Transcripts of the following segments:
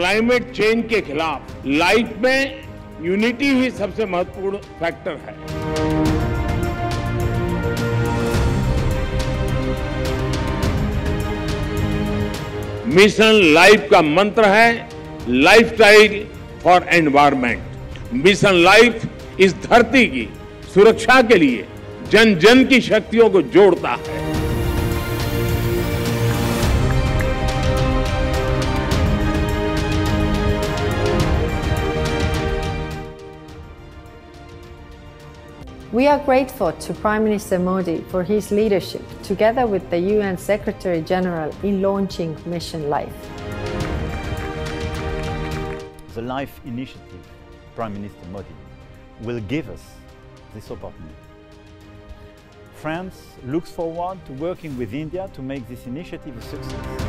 Climate change के खिलाफ life में यूनिटी ही सबसे महत्वपूर्ण फैक्टर है। मिशन लाइफ का मंत्र है lifestyle for environment. Mission life इस धरती की सुरक्षा के लिए जन जन की शक्तियों को जोड़ता है। We are grateful to Prime Minister Modi for his leadership, together with the UN Secretary General, in launching Mission Life. The Life Initiative, Prime Minister Modi, will give us this opportunity. France looks forward to working with India to make this initiative a success.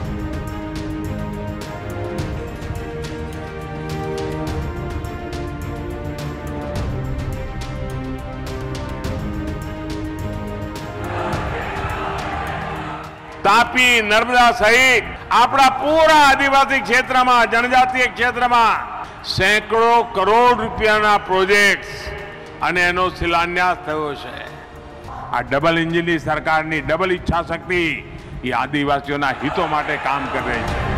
Tapi Narmada सहित अपना पूरा आदिवासी क्षेत्र में जनजातीय क्षेत्र में सैकड़ों करोड़ रुपया प्रोजेक्ट्स અને એનો શિલાન્યાસ થયો છે। આ ડબલ એન્જિનની સરકારની ડબલ ઈચ્છા શક્તિ એ આદિવાસીઓના હિતો માટે કામ કરી રહી છે।